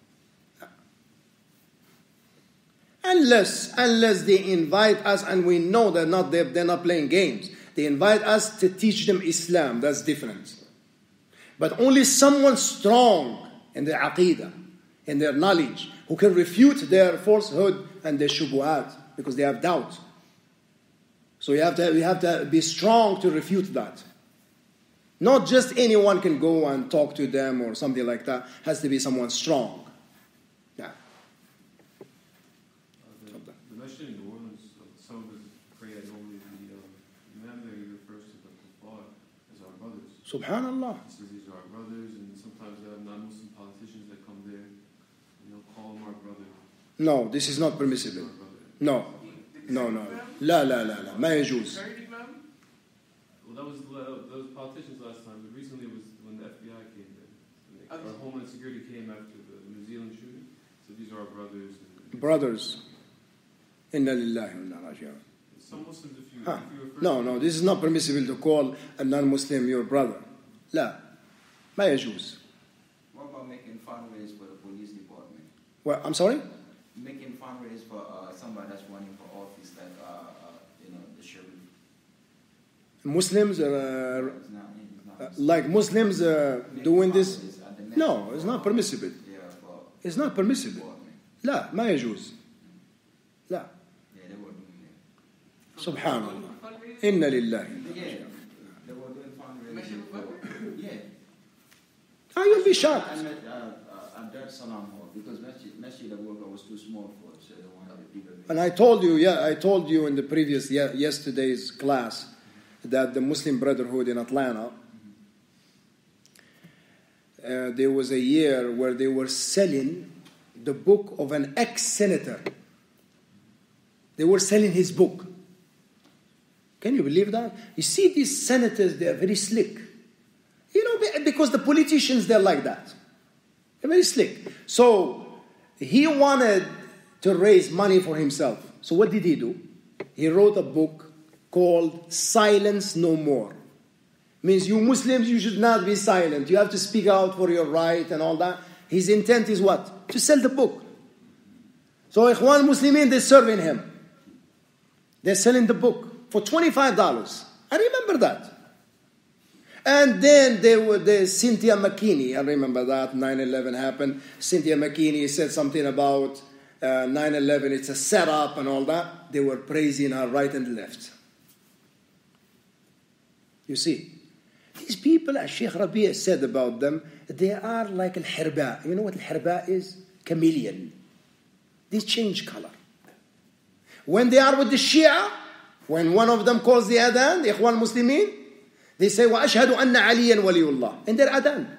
Unless they invite us and we know they're not playing games. They invite us to teach them Islam. That's different. But only someone strong in the aqidah, in their knowledge, who can refute their falsehood and their shubuhat, because they have doubt. So you have to be strong to refute that. Not just anyone can go and talk to them or something like that. Has to be someone strong. Yeah. The Masjid in New Orleans, some of us pray at normally the imam there, he refers to the kuffar as our brothers. Subhanallah. He says these are our brothers, and sometimes there are non-Muslim politicians that come there, call them our brother. No, this is not permissible. Our brother. No. لا ما يجوز. Well, those politicians last time, but recently it was when the FBI came there. Our Homeland Security came after the New Zealand shooting. So these are our brothers. Brothers. Inna lillahi wa inna raji'un. Some Muslims, if you refer No, this is not permissible to call a non-Muslim your brother. لا ما يجوز. What about making fundraisers for the police department? Well, I'm sorry? Making fundraisers for somebody that's running for office, like the sheriff. Muslims, It's not like Muslims doing this? fundraisers at the No, national it's not permissible. Yeah, for It's not permissible. department. لا ما يجوز. لا. Yeah, they were doing that. Subhanallah. Inna lillahi. Yeah, they were doing fundraisers for. Yeah. You'll be shocked. I met at Dar Salam Hall because Masjid Al-Waqa was too small for it, so they wanted a bigger. And I told you in the previous yesterday's class that the Muslim Brotherhood in Atlanta, there was a year where they were selling the book of an ex-senator. They were selling his book. Can you believe that? You see these senators, they are very slick. Because the politicians, they're like that. They're very slick. So he wanted to raise money for himself. So what did he do? He wrote a book called Silence No More. Means you Muslims, you should not be silent. You have to speak out for your right and all that. His intent is what? To sell the book. So Ikhwan Muslimin, they're serving him. They're selling the book for $25. I remember that. And then there's Cynthia McKinney. I remember that. 9/11 happened. Cynthia McKinney said something about 9/11. It's a setup and all that. They were praising her right and left. You see, these people, as Sheikh Rabi' said about them, they are like al-hirba. You know what al-hirba is? Chameleon. They change color. When they are with the Shia, when one of them calls the adhan, the Ikhwan Muslimin, they say, وَأَشْهَدُ أَنَّ عَلِيًّا وَلِيُّ اللَّهِ in their adhan.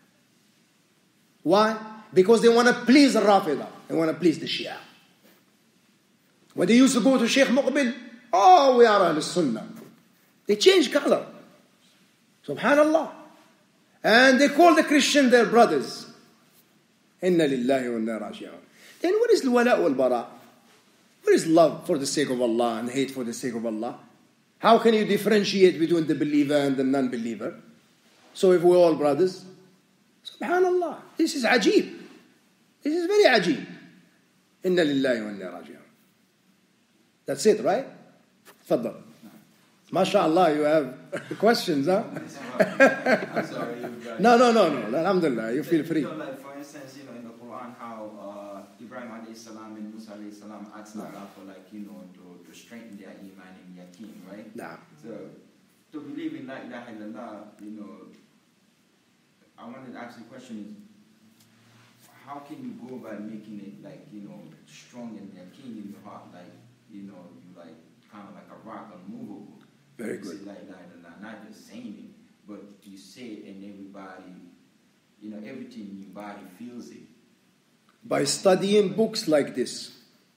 Why? Because they want to please the Rafida. They want to please the Shia. When they used to go to Sheikh Muqbil, we are Ahl Sunnah. They change color. Subhanallah. And they call the Christian their brothers. Inna lillahi wa inna raji'un. Then what is al-wala' wal-bara'? What is love for the sake of Allah and hate for the sake of Allah? How can you differentiate between the believer and the non-believer? So if we're all brothers, subhanallah, this is ajib. This is very ajib. Inna lillahi wa inna raji'un. That's it, right? Faddal. MashaAllah, you have questions, huh? I'm sorry. No. Alhamdulillah, you feel free. Like for instance, in the Quran, how Ibrahim alayhi salam and Musa alayhi salam asked Allah for to strengthen their iman and yaqeen, right? Nah. So to believe in la ilaha illallah, I wanted to ask the question is, how can you go about making it strong and yaqeen in your heart, you kind of like a rock unmovable? Very You good. say la ilaha illallah, not just saying it, but you say it and everybody, everything in your body feels it. By studying books like this.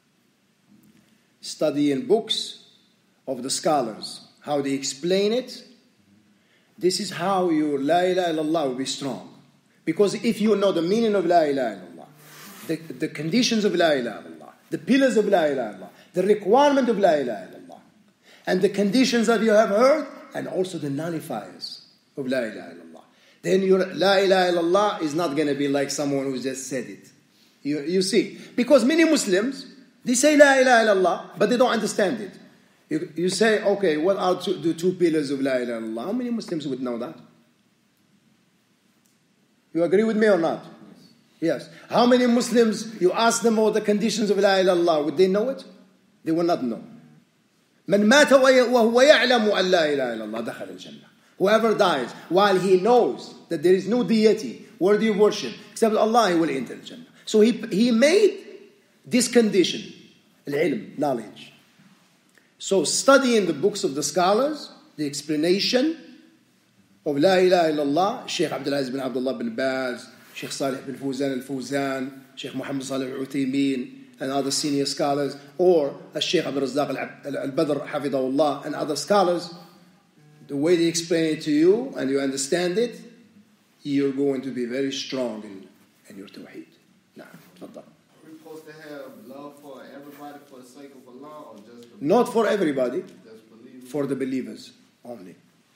Studying books of the scholars, how they explain it. This is how your la ilaha illallah will be strong. Because if you know the meaning of la ilaha illallah, the conditions of la ilaha illallah, the pillars of la ilaha illallah, the requirement of la ilaha illallah, and the conditions that you have heard, and also the nullifiers of la ilaha illallah, then your la ilaha illallah is not going to be like someone who just said it. You see, because many Muslims, they say la ilaha illallah, but they don't understand it. You say, okay, what are the two pillars of la ilaha illallah? How many Muslims would know that? You agree with me or not? Yes. How many Muslims, you ask them all the conditions of La ilaha illallah, would they know it? They will not know. من مات وهو يعلم أن لا إله إلا الله دخل الجنة. Whoever dies while he knows that there is no deity worthy of worship except Allah, he will enter the Jannah. So he made this condition, al-ilm, knowledge. So studying the books of the scholars, the explanation of La ilaha illallah, Sheikh Abdul Aziz bin Abdullah bin Baz, Sheikh Salih bin Fawzan al-Fawzan, Sheikh Muhammad Salih al-Uthaymeen, and other senior scholars, or Sheikh Abdul Razzaq al-Badr, Hafidahullah, and other scholars, the way they explain it to you and you understand it, you're going to be very strong in your tawheed. Nah, tfaddal. Are we supposed to have love for everybody for the sake of Allah, or just Not for everybody, just believers? for the believers only.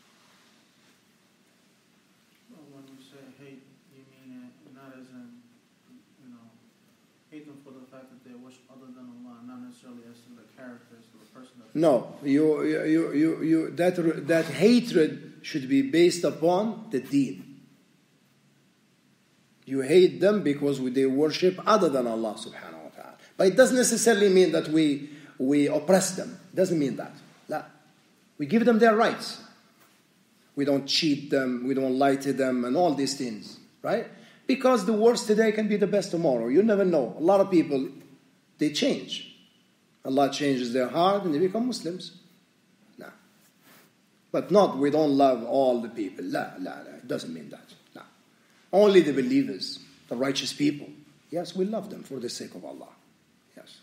Well, when you say hate, you mean it not as in, hate them for the fact that they worship other than Allah, not necessarily as to the characters of the person. No, that hatred should be based upon the deen. You hate them because they worship other than Allah subhanahu wa ta'ala. But it doesn't necessarily mean that we oppress them. It doesn't mean that. La. We give them their rights. We don't cheat them, we don't lie to them, and all these things, right? Because the worst today can be the best tomorrow. You never know. A lot of people, they change. Allah changes their heart and they become Muslims. No. But not, we don't love all the people. La. It doesn't mean that. No. Only the believers, the righteous people. Yes, we love them for the sake of Allah. Yes.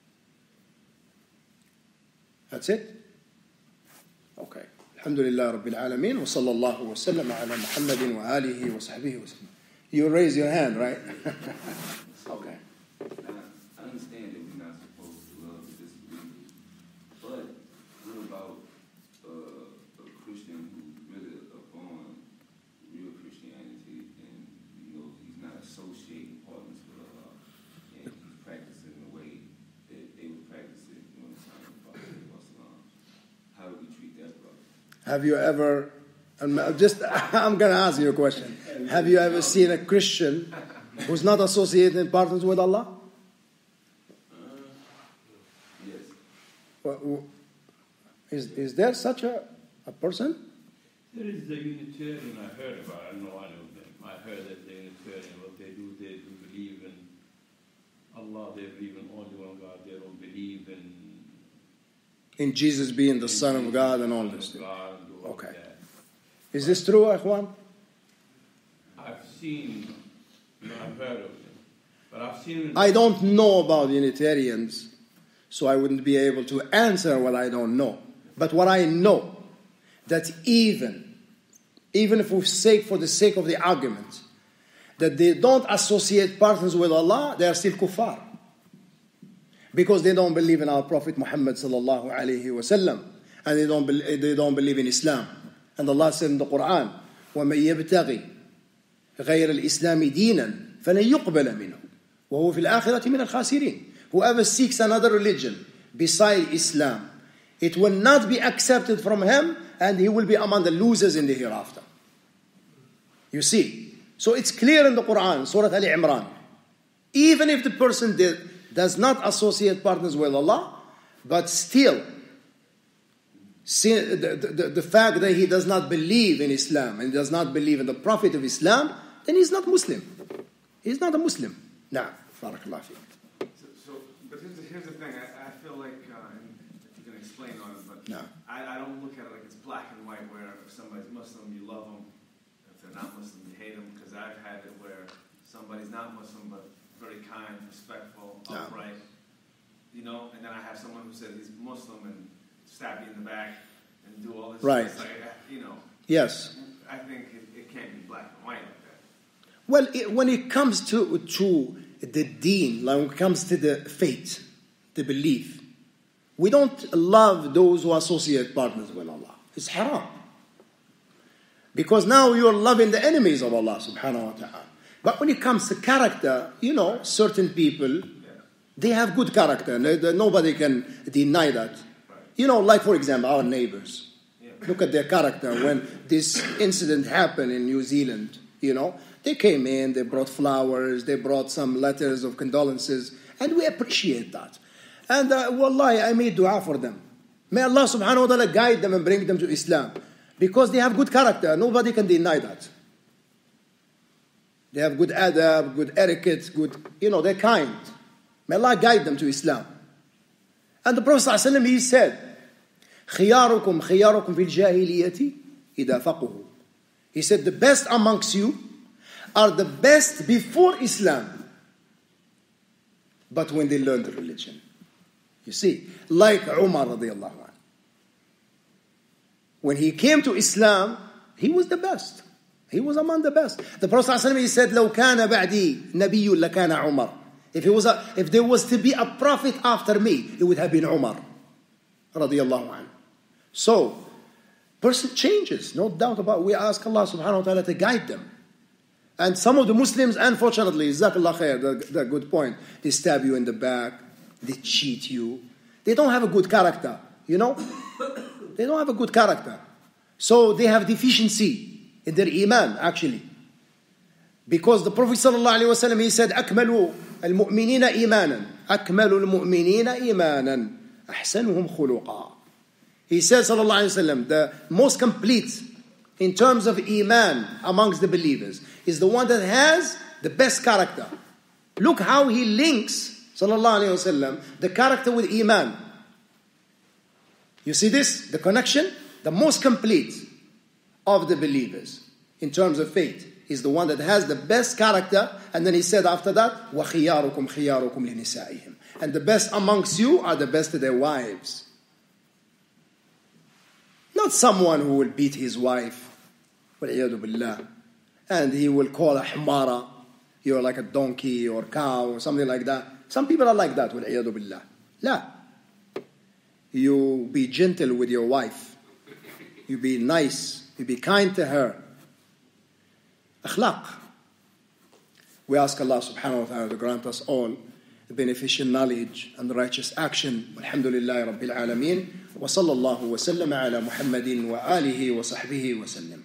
That's it? Okay. Alhamdulillah Rabbil Alameen wa sallallahu wa sallam ala Muhammadin wa alihi wa sahbihi wa sallam. You raise your hand, right? Okay. I understand that we're not supposed to love the disbelievers, but what about a Christian who's really upon real Christianity and he's not associating partners with Allah and he's practicing the way that they would practice it during the time of the Prophet Islam? How do we treat that brother? Have you ever, I'm going to ask you a question. Have you ever seen a Christian who's not associating partners with Allah? Yes. Is there such a person? There is the Unitarian I heard about. I know I know them. I heard that the Unitarian, what they do believe in Allah. They believe in only one God. They don't believe In Jesus being the Son of God and all this. Okay. Is this true, Ikhwan? I've seen, I've heard of them. But I've seen... I don't know about Unitarians, so I wouldn't be able to answer what I don't know. But what I know, that even if we say for the sake of the argument, that they don't associate partners with Allah, they are still kuffar. Because they don't believe in our Prophet Muhammad sallallahu alayhi wasallam, and they don't believe in Islam. And Allah said in the Quran, وَمَن يَبْتَغِي غَيْرَ الْإِسْلَامِ دِينًا فَلَن يُقْبَلَ مِنْهُ وَهُوَ فِي الْآخِرَةِ مِنَ الْخَاسِرِينَ. Whoever seeks another religion beside Islam, it will not be accepted from him, and he will be among the losers in the hereafter. You see, so it's clear in the Quran, Surah Ali Imran. Even if the person does not associate partners with Allah, but still, the fact that he does not believe in Islam and does not believe in the Prophet of Islam, then he's not Muslim. He's not a Muslim. Nah, barakallah fiqh. But here's the thing. I feel like, and if you can explain on it, but No. I don't look at it like it's black and white, where if somebody's Muslim, you love them. If they're not Muslim, you hate them. Because I've had it where somebody's not Muslim, but very kind, respectful, No. upright. And then I have someone who says he's Muslim and stab you in the back and do all this. Right. It's like, Yes. I think it can't be black and white like that. Well, when it comes to the deen, like when it comes to the faith, the belief, we don't love those who associate partners with Allah. It's haram. Because now you're loving the enemies of Allah subhanahu wa ta'ala. But when it comes to character, certain people, they have good character. Nobody can deny that. Like for example, our neighbors. Look at their character. When this incident happened in New Zealand, You know, they came in, they brought flowers, they brought some letters of condolences, and we appreciate that. And wallahi, I made dua for them. May Allah subhanahu wa ta'ala guide them and bring them to Islam. Because they have good character. Nobody can deny that. They have good adab, good etiquette, good, they're kind. May Allah guide them to Islam. And the Prophet ﷺ, he said, خِيَارُكُمْ خِيَارُكُمْ فِي الْجَاهِلِيَّةِ إِذَا فَقُهُ. He said, the best amongst you are the best before Islam. But when they learn the religion. You see, like Umar radiallahu anhu. When he came to Islam, he was the best. He was among the best. The Prophet ﷺ, he said, لو كان بعدي نبي لكان عمر. If there was to be a prophet after me, it would have been Umar radiallahu anhu. So, person changes, no doubt about it. We ask Allah subhanahu wa ta'ala to guide them. And some of the Muslims, unfortunately, Jazakallah khair, the good point, they stab you in the back, they cheat you. They don't have a good character, They don't have a good character. So they have deficiency in their iman, actually. Because the Prophet ﷺ, he said, أكمل المؤمنين إيمانا أكمل المؤمنين إيمانا أحسنهم خلقا. He says, sallallahu alayhi wa sallam, the most complete in terms of iman amongst the believers is the one that has the best character. Look how he links, sallallahu alayhi wa sallam, the character with iman. You see this? The connection? The most complete of the believers in terms of faith is the one that has the best character. And then he said after that, وَخِيَارُكُمْ خِيَارُكُمْ لِنِسَائِهِمْ. And the best amongst you are the best to their wives. Not someone who will beat his wife, وَالْعِيَاذُ بِاللَّهِ, and he will call a humara, you're like a donkey or cow or something like that. Some people are like that, وَالْعِيَاذُ بِاللَّهِ. La. You be gentle with your wife. You be nice. You be kind to her. Akhlaq. We ask Allah subhanahu wa ta'ala to grant us all the beneficial knowledge and the righteous action. Alhamdulillah Rabbil Alameen. Wa sallallahu wa sallam ala Muhammadin wa alihi wa sahbihi wa sallam.